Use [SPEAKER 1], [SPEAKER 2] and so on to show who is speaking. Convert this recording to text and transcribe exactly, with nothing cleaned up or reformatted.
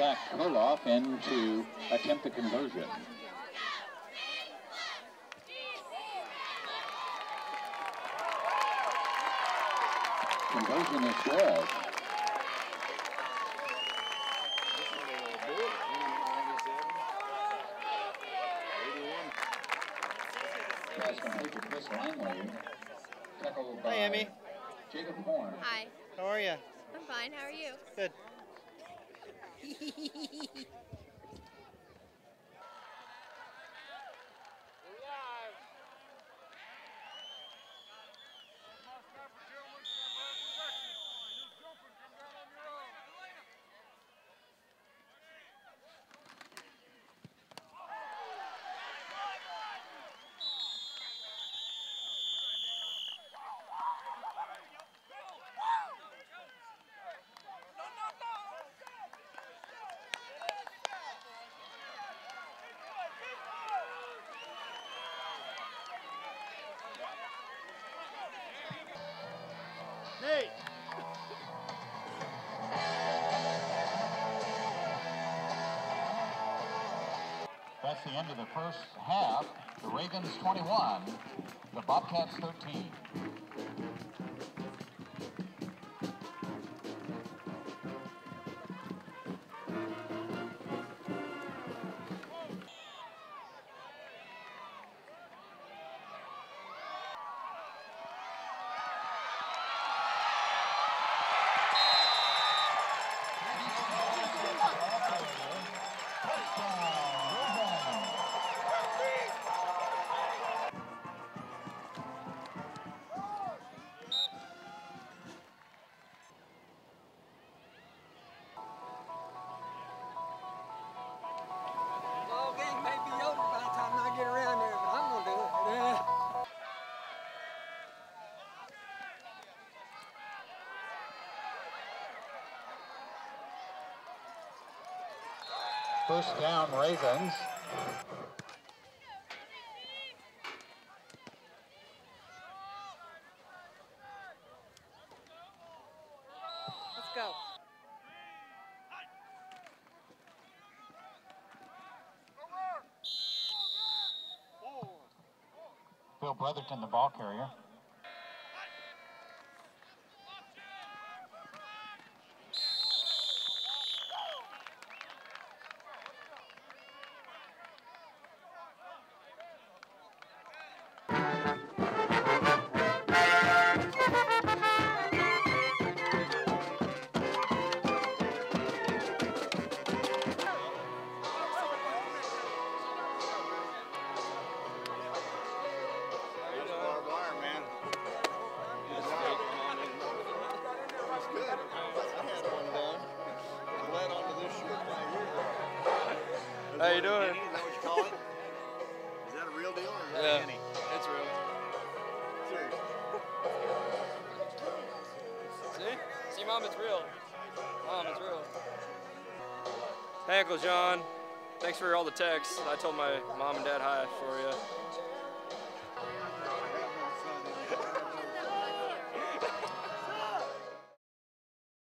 [SPEAKER 1] attack Koloff in to attempt the conversion. Conversion is good. Pass complete to Chris Langley. Tackled by
[SPEAKER 2] Hi, Emmy.
[SPEAKER 1] Jacob Horn.
[SPEAKER 3] Hi.
[SPEAKER 2] How are you?
[SPEAKER 3] I'm fine. How are you?
[SPEAKER 2] Good. Nate!
[SPEAKER 1] That's the end of the first half. The Ravens twenty-one, the Bobcats thirteen. First down, Ravens.
[SPEAKER 3] Let's go.
[SPEAKER 1] Phil Brotherton, the ball carrier.
[SPEAKER 2] How you doing?
[SPEAKER 4] Is that what you call it? Is that a real deal or is that
[SPEAKER 2] Yeah,
[SPEAKER 4] Annie?
[SPEAKER 2] it's real.
[SPEAKER 4] Serious.
[SPEAKER 2] See? See, Mom, it's real. Mom, it's real. Hey, Uncle John. Thanks for all the texts. I told my mom and dad hi for you.